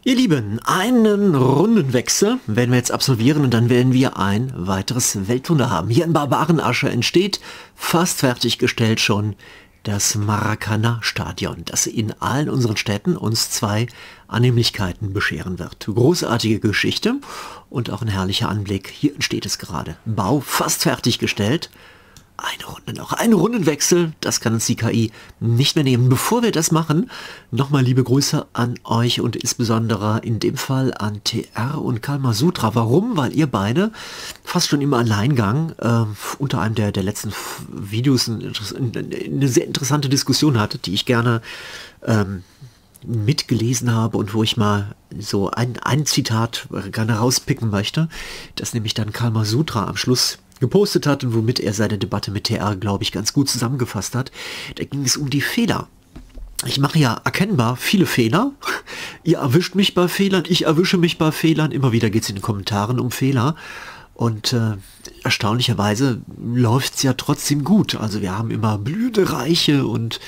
Ihr Lieben, einen Rundenwechsel werden wir jetzt absolvieren und dann werden wir ein weiteres Weltwunder haben. Hier in Barbarenasche entsteht, fast fertiggestellt schon, das Maracanã-Stadion, das in allen unseren Städten uns zwei Annehmlichkeiten bescheren wird. Großartige Geschichte und auch ein herrlicher Anblick. Hier entsteht es gerade. Bau fast fertiggestellt. Eine Runde noch, ein Rundenwechsel, das kann uns die KI nicht mehr nehmen. Bevor wir das machen, nochmal liebe Grüße an euch und insbesondere in dem Fall an TR und Kalmasutra. Warum? Weil ihr beide fast schon im Alleingang unter einem der letzten Videos eine sehr interessante Diskussion hattet, die ich gerne mitgelesen habe und wo ich mal so ein Zitat gerne rauspicken möchte, das nämlich dann Kalmasutra am Schluss gepostet hat und womit er seine Debatte mit TR, glaube ich, ganz gut zusammengefasst hat. Da ging es um die Fehler. Ich mache ja erkennbar viele Fehler. Ihr erwischt mich bei Fehlern, ich erwische mich bei Fehlern. Immer wieder geht es in den Kommentaren um Fehler. Und erstaunlicherweise läuft es ja trotzdem gut. Also wir haben immer blühende Reiche und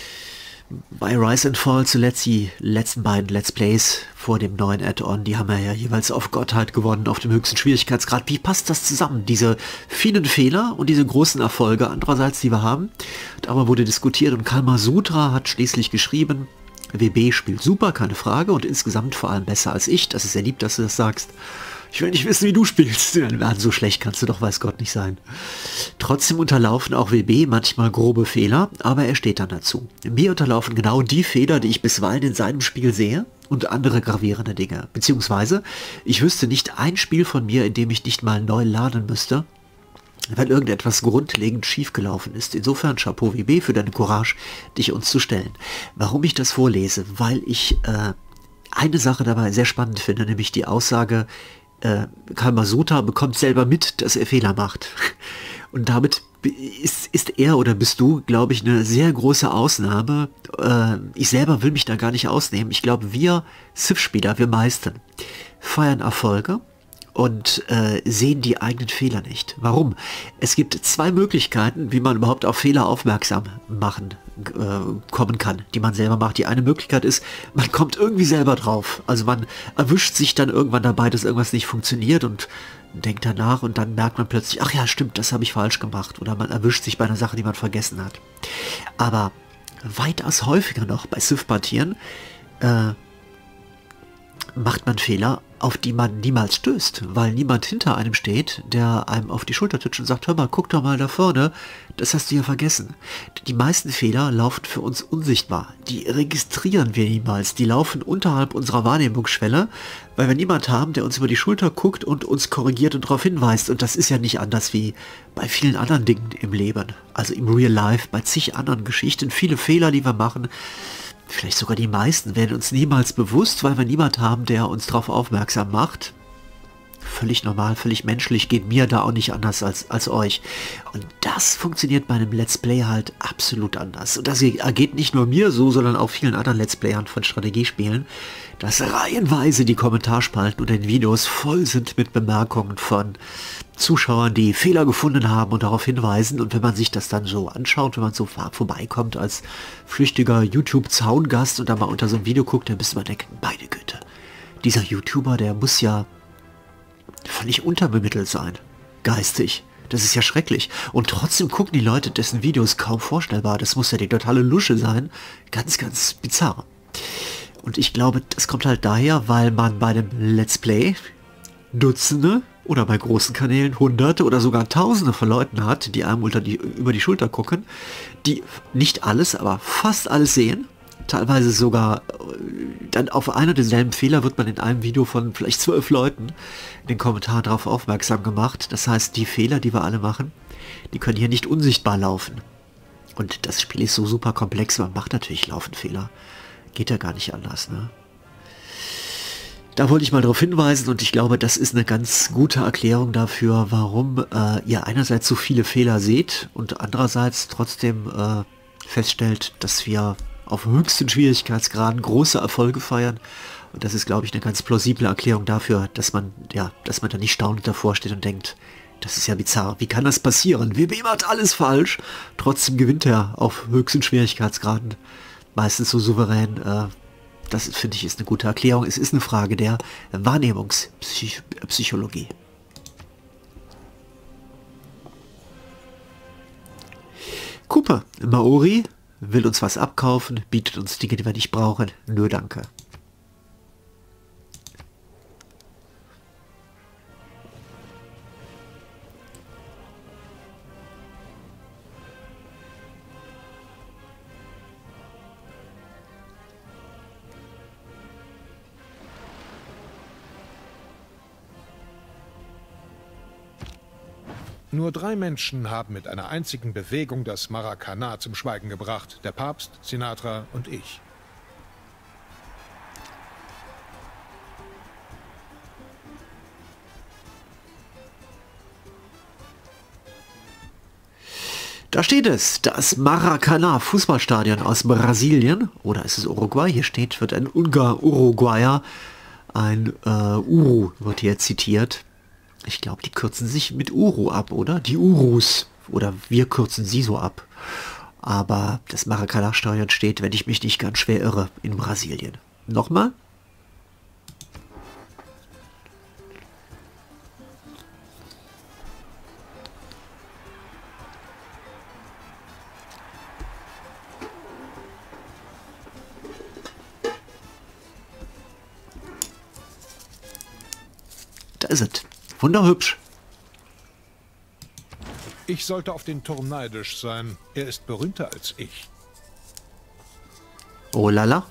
bei Rise and Fall zuletzt die letzten beiden Let's Plays vor dem neuen Add-on, die haben ja jeweils auf Gottheit gewonnen, auf dem höchsten Schwierigkeitsgrad. Wie passt das zusammen? Diese vielen Fehler und diese großen Erfolge andererseits, die wir haben. Darüber wurde diskutiert und Kalmasutra hat schließlich geschrieben, WB spielt super, keine Frage, und insgesamt vor allem besser als ich. Das ist sehr lieb, dass du das sagst. Ich will nicht wissen, wie du spielst. So schlecht kannst du doch, weiß Gott, nicht sein. Trotzdem unterlaufen auch WB manchmal grobe Fehler, aber er steht dann dazu. Mir unterlaufen genau die Fehler, die ich bisweilen in seinem Spiel sehe und andere gravierende Dinge. Beziehungsweise, ich wüsste nicht ein Spiel von mir, in dem ich nicht mal neu laden müsste, weil irgendetwas grundlegend schiefgelaufen ist. Insofern Chapeau WB für deine Courage, dich uns zu stellen. Warum ich das vorlese? Weil ich eine Sache dabei sehr spannend finde, nämlich die Aussage, Kalmasutra bekommt selber mit, dass er Fehler macht. Und damit ist er oder bist du, glaube ich, eine sehr große Ausnahme. Ich selber will mich da gar nicht ausnehmen. Ich glaube, wir Civ-Spieler, wir meisten, feiern Erfolge und sehen die eigenen Fehler nicht. Warum? Es gibt zwei Möglichkeiten, wie man überhaupt auf Fehler aufmerksam kommen kann, die man selber macht. Die eine Möglichkeit ist, man kommt irgendwie selber drauf. Also man erwischt sich dann irgendwann dabei, dass irgendwas nicht funktioniert und denkt danach und dann merkt man plötzlich, ach ja, stimmt, das habe ich falsch gemacht. Oder man erwischt sich bei einer Sache, die man vergessen hat. Aber weitaus häufiger noch bei Civ-Partien macht man Fehler, auf die man niemals stößt, weil niemand hinter einem steht, der einem auf die Schulter titscht und sagt, hör mal, guck doch mal da vorne, das hast du ja vergessen. Die meisten Fehler laufen für uns unsichtbar, die registrieren wir niemals, die laufen unterhalb unserer Wahrnehmungsschwelle, weil wir niemand haben, der uns über die Schulter guckt und uns korrigiert und darauf hinweist, und das ist ja nicht anders wie bei vielen anderen Dingen im Leben, also im Real Life, bei zig anderen Geschichten, viele Fehler, die wir machen, vielleicht sogar die meisten, werden uns niemals bewusst, weil wir niemand haben, der uns darauf aufmerksam macht. Völlig normal, völlig menschlich, geht mir da auch nicht anders als euch. Und das funktioniert bei einem Let's Play halt absolut anders. Und das ergeht nicht nur mir so, sondern auch vielen anderen Let's Playern von Strategiespielen, dass reihenweise die Kommentarspalten unter den Videos voll sind mit Bemerkungen von Zuschauern, die Fehler gefunden haben und darauf hinweisen. Und wenn man sich das dann so anschaut, wenn man so vorbeikommt als flüchtiger YouTube-Zaungast und dann mal unter so ein Video guckt, dann müsste man denken, meine Güte, dieser YouTuber, der muss ja völlig unterbemittelt sein, geistig. Das ist ja schrecklich. Und trotzdem gucken die Leute dessen Videos kaum vorstellbar. Das muss ja die totale Lusche sein. Ganz, ganz bizarr. Und ich glaube, das kommt halt daher, weil man bei einem Let's Play Dutzende oder bei großen Kanälen Hunderte oder sogar Tausende von Leuten hat, die einem über die Schulter gucken, die nicht alles, aber fast alles sehen. Teilweise sogar dann auf einer denselben Fehler wird man in einem Video von vielleicht 12 Leuten in den Kommentaren darauf aufmerksam gemacht. Das heißt, die Fehler, die wir alle machen, die können hier nicht unsichtbar laufen. Und das Spiel ist so super komplex, man macht natürlich laufend Fehler. Geht ja gar nicht anders, ne? Da wollte ich mal darauf hinweisen und ich glaube, das ist eine ganz gute Erklärung dafür, warum ihr einerseits so viele Fehler seht und andererseits trotzdem feststellt, dass wir auf höchsten Schwierigkeitsgraden große Erfolge feiern. Und das ist, glaube ich, eine ganz plausible Erklärung dafür, dass man da nicht staunend davor steht und denkt, das ist ja bizarr, wie kann das passieren? WB macht alles falsch, trotzdem gewinnt er auf höchsten Schwierigkeitsgraden meistens so souverän Das finde ich ist eine gute Erklärung. Es ist eine Frage der Wahrnehmungspsychologie. Cooper, Maori will uns was abkaufen, bietet uns Dinge, die wir nicht brauchen. Nö, danke. Nur 3 Menschen haben mit einer einzigen Bewegung das Maracana zum Schweigen gebracht. Der Papst, Sinatra und ich. Da steht es, das Maracana Fußballstadion aus Brasilien, oder ist es Uruguay? Hier steht, wird ein Uruguayer, ein Uru wird hier zitiert. Ich glaube, die kürzen sich mit Uru ab, oder? Die Urus. Oder wir kürzen sie so ab. Aber das Maracanã-Stadion steht, wenn ich mich nicht ganz schwer irre, in Brasilien. Nochmal? Da ist es. Wunderhübsch. Ich sollte auf den Turm neidisch sein. Er ist berühmter als ich. Oh lala.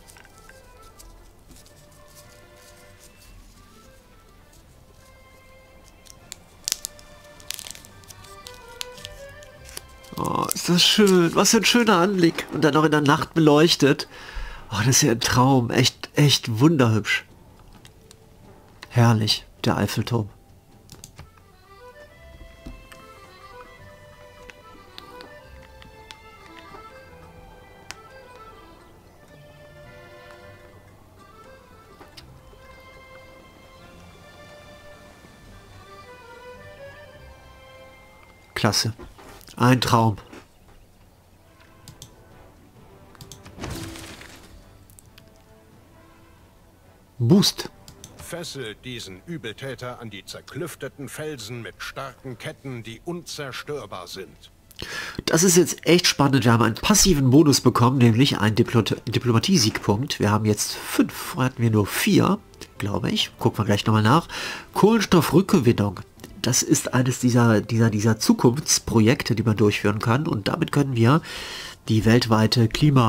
Oh, ist das schön. Was für ein schöner Anblick. Und dann noch in der Nacht beleuchtet. Oh, das ist ja ein Traum. Echt, echt wunderhübsch. Herrlich, der Eiffelturm. Klasse. Ein Traum. Boost. Fesselt diesen Übeltäter an die zerklüfteten Felsen mit starken Ketten, die unzerstörbar sind. Das ist jetzt echt spannend. Wir haben einen passiven Bonus bekommen, nämlich einen Diplomatie-Siegpunkt. Wir haben jetzt 5, vorher hatten wir nur 4, glaube ich. Gucken wir gleich nochmal nach. Kohlenstoffrückgewinnung. Das ist eines dieser Zukunftsprojekte, die man durchführen kann. Und damit können wir die weltweiten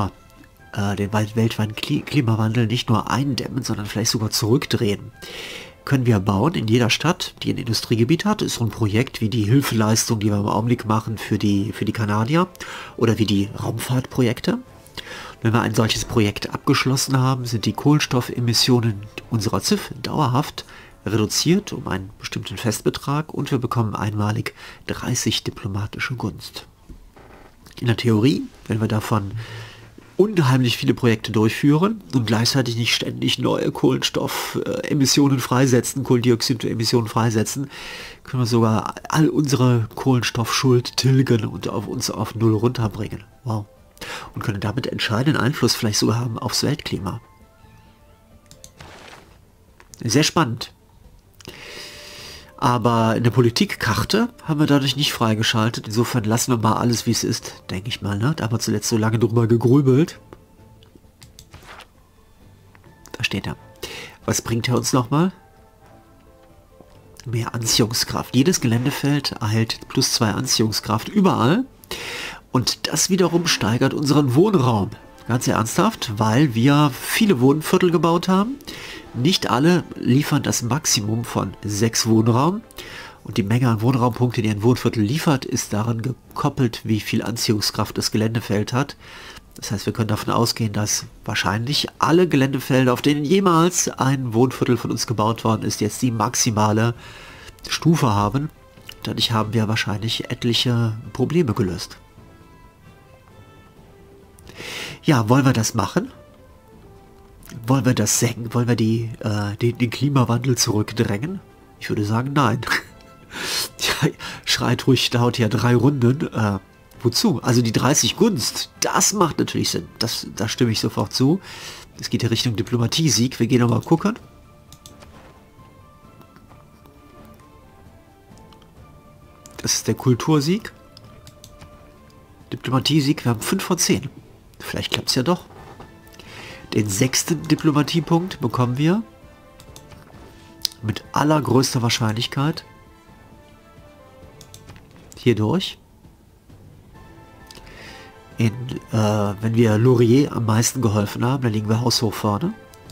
Klimawandel nicht nur eindämmen, sondern vielleicht sogar zurückdrehen. Können wir bauen in jeder Stadt, die ein Industriegebiet hat. Ist so ein Projekt wie die Hilfeleistung, die wir im Augenblick machen für die Kanadier oder wie die Raumfahrtprojekte. Wenn wir ein solches Projekt abgeschlossen haben, sind die Kohlenstoffemissionen unserer ZIF dauerhaft reduziert um einen bestimmten Festbetrag und wir bekommen einmalig 30 diplomatische Gunst. In der Theorie, wenn wir davon unheimlich viele Projekte durchführen und gleichzeitig nicht ständig neue Kohlenstoffemissionen freisetzen, Kohlendioxidemissionen freisetzen, können wir sogar all unsere Kohlenstoffschuld tilgen und uns auf Null runterbringen. Wow. Und können damit entscheidenden Einfluss vielleicht sogar haben aufs Weltklima. Sehr spannend. Aber eine Politikkarte haben wir dadurch nicht freigeschaltet. Insofern lassen wir mal alles, wie es ist, denke ich mal. Ne? Da haben wir zuletzt so lange drüber gegrübelt. Da steht er. Was bringt er uns nochmal? Mehr Anziehungskraft. Jedes Geländefeld erhält +2 Anziehungskraft überall. Und das wiederum steigert unseren Wohnraum. Ganz ernsthaft, weil wir viele Wohnviertel gebaut haben. Nicht alle liefern das Maximum von 6 Wohnraum. Und die Menge an Wohnraumpunkte, die ein Wohnviertel liefert, ist daran gekoppelt, wie viel Anziehungskraft das Geländefeld hat. Das heißt, wir können davon ausgehen, dass wahrscheinlich alle Geländefelder, auf denen jemals ein Wohnviertel von uns gebaut worden ist, jetzt die maximale Stufe haben. Dadurch haben wir wahrscheinlich etliche Probleme gelöst. Ja, wollen wir das machen? Wollen wir das senken? Wollen wir den Klimawandel zurückdrängen? Ich würde sagen, nein. Ja, schreit ruhig laut ja 3 Runden. Wozu? Also die 30 Gunst, das macht natürlich Sinn. Da stimme ich sofort zu. Es geht in Richtung Diplomatie-Sieg. Wir gehen nochmal gucken. Das ist der Kultursieg. Diplomatie-Sieg, wir haben 5 von 10. Vielleicht klappt es ja doch. Den 6. Diplomatiepunkt bekommen wir mit allergrößter Wahrscheinlichkeit hierdurch. Wenn wir Laurier am meisten geholfen haben, dann liegen wir haushoch vorne.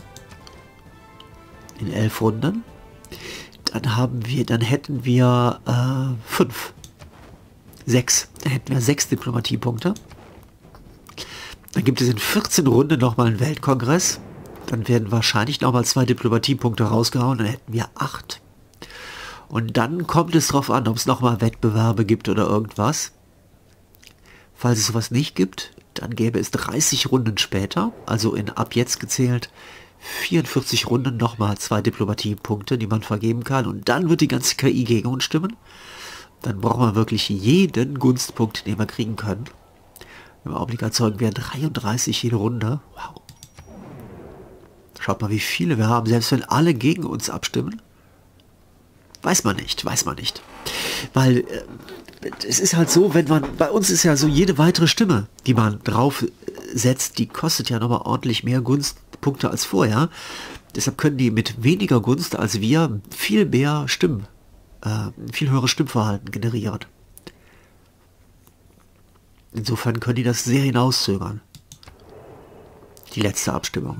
In 11 Runden. Dann hätten wir 5. 6. Dann hätten wir 6 Diplomatiepunkte. Dann gibt es in 14 Runden nochmal einen Weltkongress. Dann werden wahrscheinlich nochmal 2 Diplomatiepunkte rausgehauen. Dann hätten wir 8. Und dann kommt es darauf an, ob es nochmal Wettbewerbe gibt oder irgendwas. Falls es sowas nicht gibt, dann gäbe es 30 Runden später, also in ab jetzt gezählt 44 Runden nochmal 2 Diplomatiepunkte, die man vergeben kann. Und dann wird die ganze KI gegen uns stimmen. Dann brauchen wir wirklich jeden Gunstpunkt, den wir kriegen können. Im Augenblick erzeugen wir 33 jede Runde. Wow. Schaut mal, wie viele wir haben, selbst wenn alle gegen uns abstimmen. Weiß man nicht. Weil es ist halt so, bei uns ist ja so, jede weitere Stimme, die man drauf setzt, die kostet ja nochmal ordentlich mehr Gunstpunkte als vorher. Deshalb können die mit weniger Gunst als wir viel mehr Stimmen, viel höheres Stimmverhalten generieren. Insofern können die das sehr hinauszögern. Die letzte Abstimmung.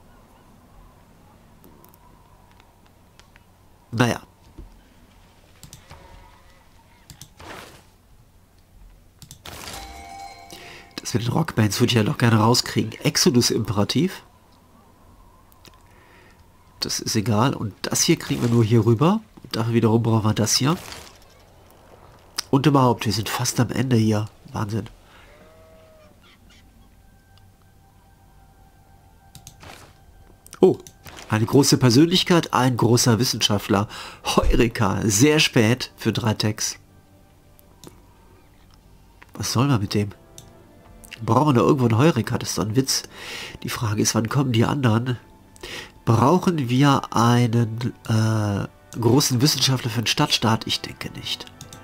Naja. Das mit den Rockbands würde ich ja noch gerne rauskriegen. Exodus-Imperativ. Das ist egal. Und das hier kriegen wir nur hier rüber. Und dafür wiederum brauchen wir das hier. Und überhaupt, wir sind fast am Ende hier. Wahnsinn. Oh, eine große Persönlichkeit, ein großer Wissenschaftler. Heureka, sehr spät für 3 Tags. Was soll man mit dem? Brauchen wir da irgendwo einen Heureka? Das ist doch ein Witz. Die Frage ist, wann kommen die anderen? Brauchen wir einen großen Wissenschaftler für den Stadtstaat? Ich denke nicht.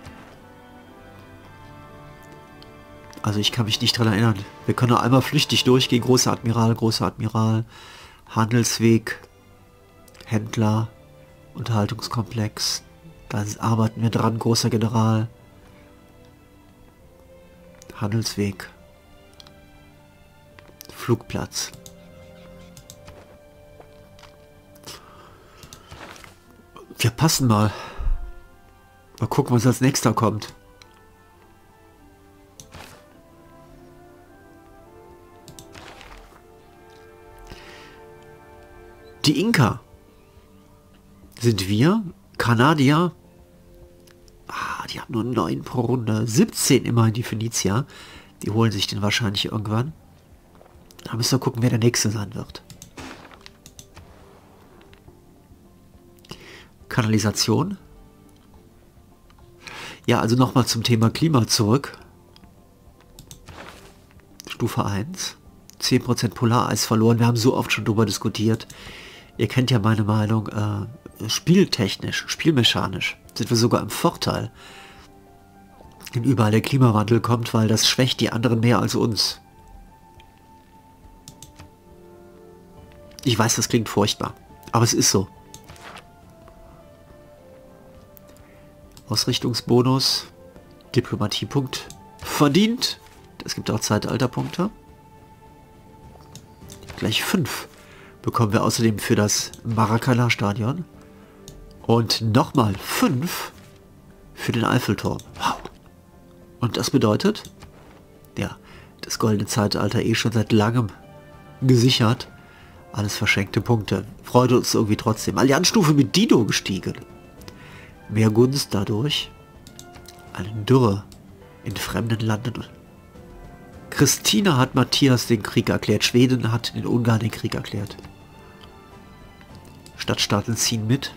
Also ich kann mich nicht daran erinnern. Wir können nur einmal flüchtig durchgehen. Großer Admiral, Handelsweg, Händler, Unterhaltungskomplex. Da arbeiten wir dran, großer General. Handelsweg. Flugplatz. Wir passen mal. Mal gucken, was als nächster kommt. Die Inka sind wir. Kanadier. Die haben nur 9 pro Runde. 17 immerhin die Phönizier. Die holen sich den wahrscheinlich irgendwann. Da müssen wir gucken, wer der Nächste sein wird. Kanalisation. Ja, also nochmal zum Thema Klima zurück. Stufe 1. 10% Polareis verloren. Wir haben so oft schon darüber diskutiert. Ihr kennt ja meine Meinung. Spieltechnisch, spielmechanisch sind wir sogar im Vorteil. Wenn überall der Klimawandel kommt, weil das schwächt die anderen mehr als uns. Ich weiß, das klingt furchtbar, aber es ist so. Ausrichtungsbonus, Diplomatiepunkt verdient. Es gibt auch Zeitalterpunkte. Gleich 5 bekommen wir außerdem für das Maracana-Stadion. Und nochmal 5 für den Eiffelturm. Wow. Und das bedeutet, ja, das goldene Zeitalter schon seit langem gesichert. Alles verschenkte Punkte. Freut uns irgendwie trotzdem. Allianzstufe mit Dido gestiegen. Mehr Gunst dadurch. Eine Dürre in fremden Landen. Christina hat Matthias den Krieg erklärt. Schweden hat den Ungarn den Krieg erklärt. Stadtstaaten ziehen mit.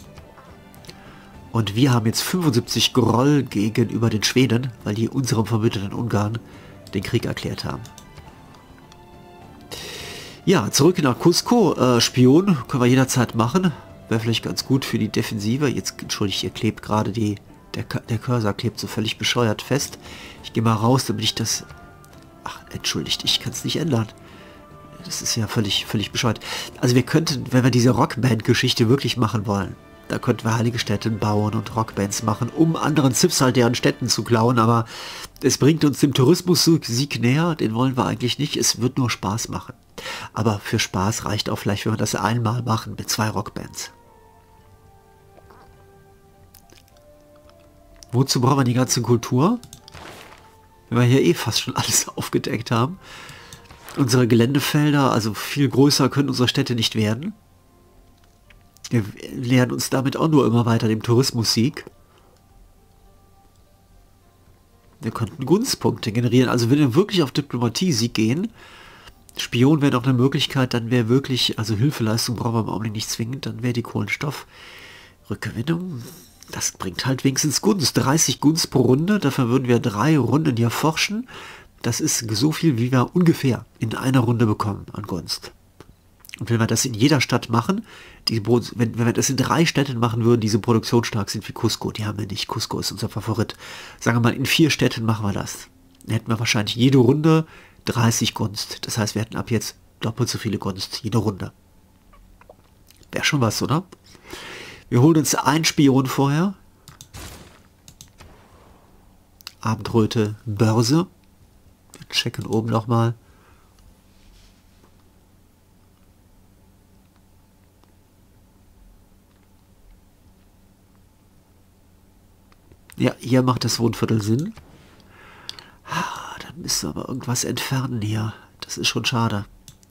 Und wir haben jetzt 75 Groll gegenüber den Schweden, weil die unserem verbündeten Ungarn den Krieg erklärt haben. Ja, zurück nach Cusco. Spion können wir jederzeit machen. Wäre vielleicht ganz gut für die Defensive. Jetzt, entschuldigt, ihr klebt gerade der Cursor klebt so völlig bescheuert fest. Ich gehe mal raus, damit ich das... Ach, entschuldigt, ich kann es nicht ändern. Das ist ja völlig bescheuert. Also wir könnten, wenn wir diese Rockband-Geschichte wirklich machen wollen, da könnten wir heilige Städte bauen und Rockbands machen, um anderen Zips halt deren Städten zu klauen, aber es bringt uns dem Tourismus-Sieg näher, den wollen wir eigentlich nicht, es wird nur Spaß machen. Aber für Spaß reicht auch vielleicht, wenn wir das einmal machen mit 2 Rockbands. Wozu brauchen wir die ganze Kultur? Wenn wir hier eh fast schon alles aufgedeckt haben. Unsere Geländefelder, also viel größer können unsere Städte nicht werden. Wir nähern uns damit auch nur immer weiter dem Tourismussieg. Wir könnten Gunstpunkte generieren. Also wenn wir wirklich auf Diplomatie-Sieg gehen, Spion wäre noch eine Möglichkeit, dann wäre wirklich, also Hilfeleistung brauchen wir im Augenblick nicht zwingend, dann wäre die Kohlenstoffrückgewinnung. Das bringt halt wenigstens Gunst. 30 Gunst pro Runde, dafür würden wir 3 Runden hier forschen. Das ist so viel, wie wir ungefähr in einer Runde bekommen an Gunst. Und wenn wir das in jeder Stadt machen, wenn wir das in 3 Städten machen würden, die so produktionsstark sind wie Cusco, die haben wir nicht, Cusco ist unser Favorit. Sagen wir mal, in 4 Städten machen wir das. Dann hätten wir wahrscheinlich jede Runde 30 Gunst. Das heißt, wir hätten ab jetzt doppelt so viele Gunst, jede Runde. Wäre schon was, oder? Wir holen uns einen Spion vorher. Abendröte, Börse. Wir checken oben nochmal. Ja, hier macht das Wohnviertel Sinn. Dann müssen wir aber irgendwas entfernen hier. Das ist schon schade.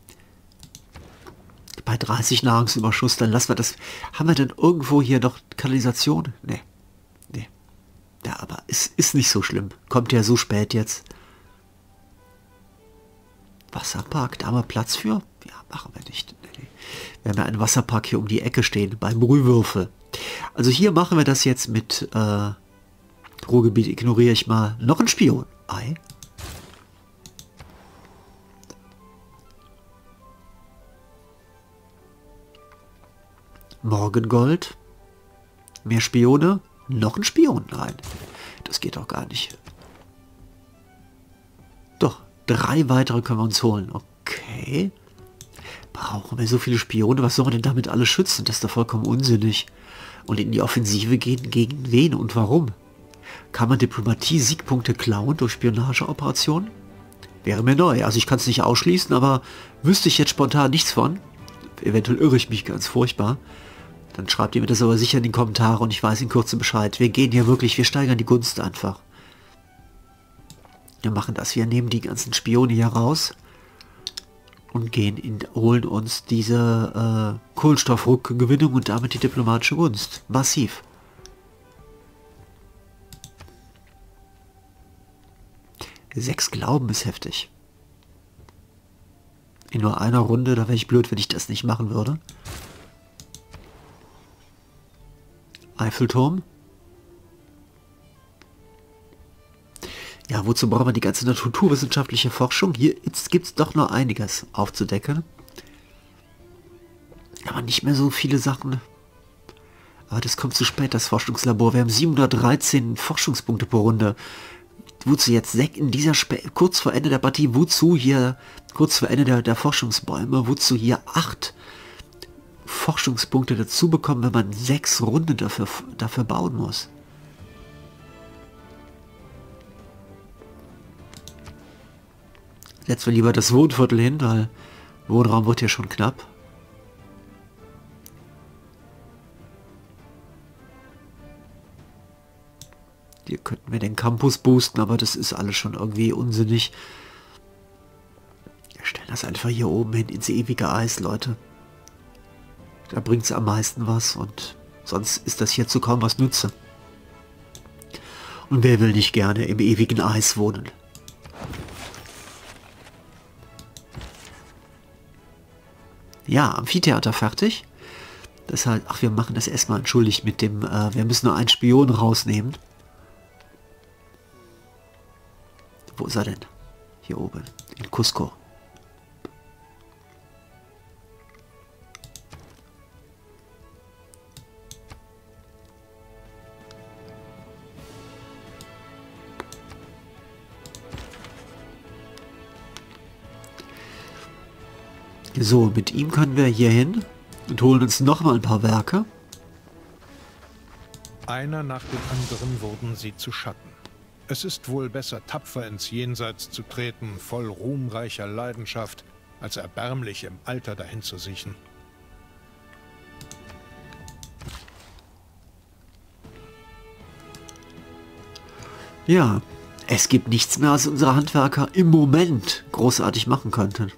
Bei 30 Nahrungsüberschuss, dann lassen wir das. Haben wir denn irgendwo hier noch Kanalisation? Nee. Nee. Ja, aber es ist nicht so schlimm. Kommt ja so spät jetzt. Wasserpark, da haben wir Platz für? Ja, machen wir nicht. Nee. Wir haben ja einen Wasserpark hier um die Ecke stehen, beim Brühwürfel. Also hier machen wir das jetzt mit Ruhrgebiet ignoriere ich mal. Noch ein Spion. Ei. Morgengold. Mehr Spione. Noch ein Spion. Nein, das geht doch gar nicht. Doch, 3 weitere können wir uns holen. Okay. Brauchen wir so viele Spione? Was sollen wir denn damit alles schützen? Das ist doch vollkommen unsinnig. Und in die Offensive gehen gegen wen und warum? Kann man Diplomatie-Siegpunkte klauen durch Spionageoperationen? Wäre mir neu. Also ich kann es nicht ausschließen, aber wüsste ich jetzt spontan nichts von. Eventuell irre ich mich ganz furchtbar. Dann schreibt ihr mir das aber sicher in die Kommentare und ich weiß in Kürze Bescheid. Wir gehen hier wirklich, wir steigern die Gunst einfach. Wir machen das, wir nehmen die ganzen Spione hier raus und holen uns diese Kohlenstoffrückgewinnung und damit die diplomatische Gunst. Massiv. Sechs Glauben ist heftig. In nur einer Runde, da wäre ich blöd, wenn ich das nicht machen würde. Eiffelturm. Ja, wozu brauchen wir die ganze naturwissenschaftliche Forschung? Hier gibt es doch noch einiges aufzudecken. Aber nicht mehr so viele Sachen. Aber das kommt zu spät, das Forschungslabor. Wir haben 713 Forschungspunkte pro Runde. Wozu jetzt in dieser kurz vor Ende der Partie, wozu hier, kurz vor Ende der Forschungsbäume, wozu hier 8 Forschungspunkte dazu bekommen, wenn man 6 Runden dafür bauen muss. Setzen wir lieber das Wohnviertel hin, weil Wohnraum wird hier schon knapp. Hier könnten wir den Campus boosten, aber das ist alles schon irgendwie unsinnig. Wir stellen das einfach hier oben hin ins ewige Eis, Leute. Da bringt es am meisten was und sonst ist das hier zu kaum was nütze. Und wer will nicht gerne im ewigen Eis wohnen? Ja, Amphitheater fertig. Deshalb, ach, wir machen das erstmal, entschuldigt, mit dem, wir müssen nur einen Spion rausnehmen. Wo ist er denn? Hier oben, in Cusco. So, mit ihm können wir hier hin und holen uns noch mal ein paar Werke. Einer nach dem anderen wurden sie zu Schatten. Es ist wohl besser, tapfer ins Jenseits zu treten, voll ruhmreicher Leidenschaft, als erbärmlich im Alter dahin zu siechen. Ja, es gibt nichts mehr, was unsere Handwerker im Moment großartig machen könnten.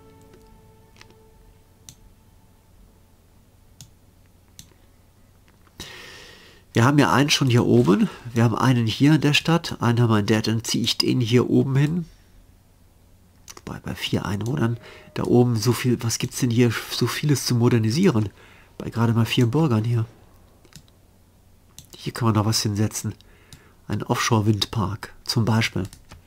Wir haben ja einen schon hier oben. Wir haben einen hier in der Stadt. Einen haben wir in der, dann ziehe ich den hier oben hin. Bei 4 Einwohnern. Da oben so viel, was gibt es denn hier so vieles zu modernisieren? Bei gerade mal 4 Bürgern hier. Hier kann man noch was hinsetzen. Ein Offshore-Windpark zum Beispiel.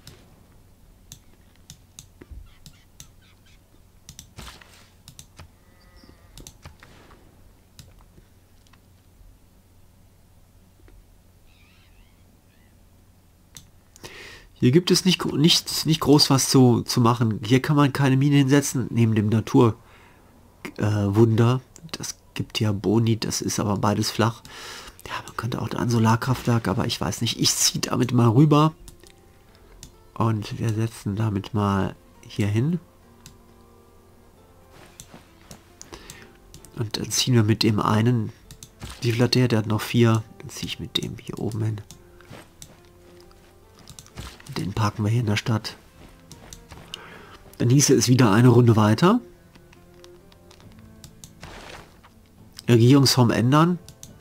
Hier gibt es nicht groß was zu machen. Hier kann man keine Mine hinsetzen, neben dem Naturwunder. Das gibt ja Boni, das ist aber beides flach. Ja, man könnte auch ein Solarkraftwerk, aber ich weiß nicht. Ich ziehe damit mal rüber. Und wir setzen damit mal hier hin. Und dann ziehen wir mit dem einen. Wie viel hat der? Der hat noch 4. Dann ziehe ich mit dem hier oben hin. Den parken wir hier in der Stadt. Dann hieße es wieder eine Runde weiter. Regierungsform ändern.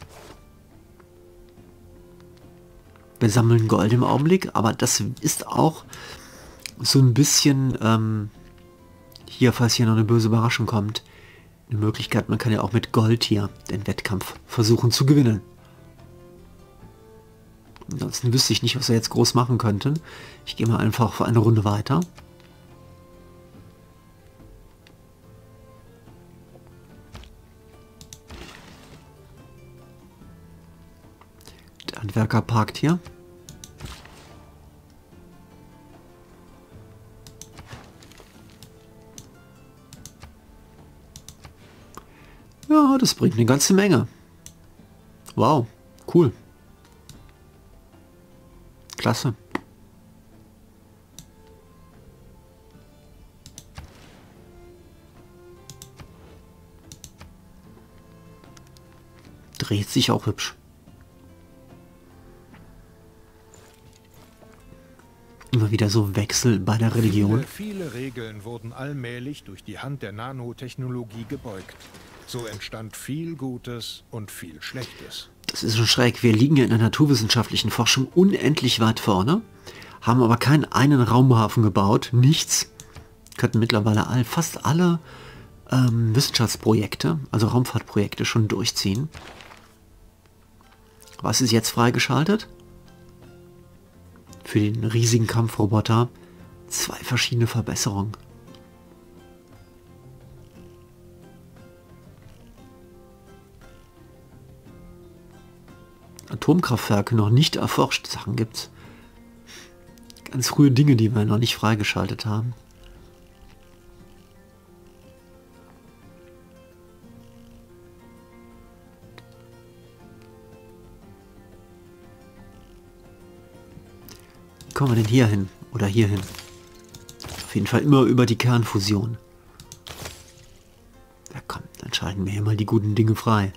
Wir sammeln Gold im Augenblick, aber das ist auch so ein bisschen hier, falls hier noch eine böse Überraschung kommt, eine Möglichkeit. Man kann ja auch mit Gold hier den Wettkampf versuchen zu gewinnen. Ansonsten wüsste ich nicht, was wir jetzt groß machen könnten. Ich gehe mal einfach für eine Runde weiter. Der Handwerker parkt hier. Ja, das bringt eine ganze Menge. Wow, cool. Klasse. Dreht sich auch hübsch. Immer wieder so Wechsel bei der Religion. Viele Regeln wurden allmählich durch die Hand der Nanotechnologie gebeugt. So entstand viel Gutes und viel Schlechtes. Das ist schon schräg. Wir liegen ja in der naturwissenschaftlichen Forschung unendlich weit vorne, haben aber keinen einen Raumhafen gebaut, nichts. Könnten mittlerweile fast alle Wissenschaftsprojekte, also Raumfahrtprojekte, schon durchziehen. Was ist jetzt freigeschaltet? Für den riesigen Kampfroboter 2 verschiedene Verbesserungen. Atomkraftwerke noch nicht erforscht. Sachen gibt's. Ganz frühe Dinge, die wir noch nicht freigeschaltet haben. Wie kommen wir denn hier hin? Oder hier hin? Auf jeden Fall immer über die Kernfusion. Ja komm, dann schalten wir hier mal die guten Dinge frei.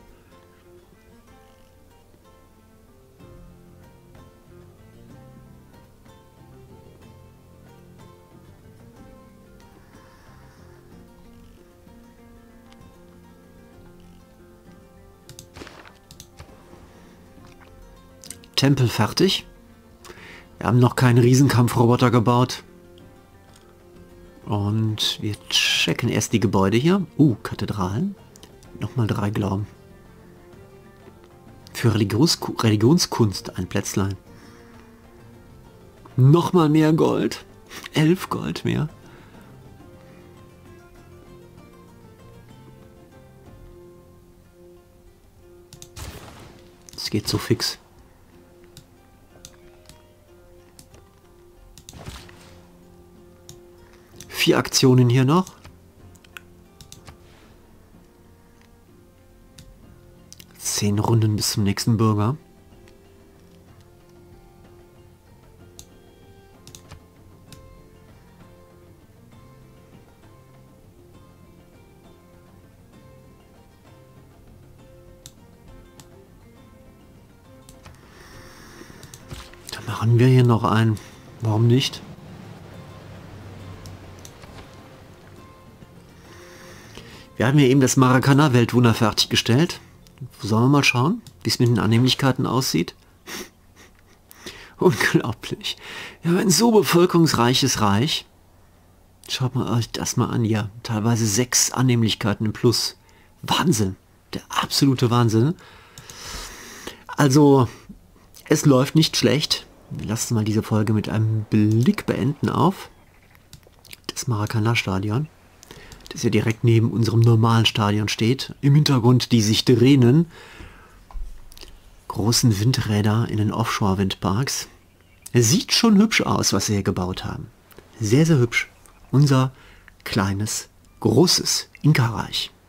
Tempel fertig. Wir haben noch keinen Riesenkampfroboter gebaut. Und wir checken erst die Gebäude hier. Kathedralen. Nochmal 3 Glauben. Für Religionskunst ein Plätzlein. Nochmal mehr Gold. 11 Gold mehr. Es geht so fix. Vier Aktionen hier noch. 10 Runden bis zum nächsten Bürger. Dann machen wir hier noch einen. Warum nicht? Wir haben ja eben das Maracana-Weltwunder fertiggestellt. Sollen wir mal schauen, wie es mit den Annehmlichkeiten aussieht? Unglaublich. Wir haben ein so bevölkerungsreiches Reich. Schaut mal euch das mal an hier. Teilweise 6 Annehmlichkeiten im Plus. Wahnsinn. Der absolute Wahnsinn. Also, es läuft nicht schlecht. Wir lassen mal diese Folge mit einem Blick beenden auf das Maracana-Stadion, das ja direkt neben unserem normalen Stadion steht. Im Hintergrund die sich drehenden großen Windräder in den Offshore-Windparks. Es sieht schon hübsch aus, was sie hier gebaut haben. Sehr, sehr hübsch. Unser kleines, großes Inka-Reich.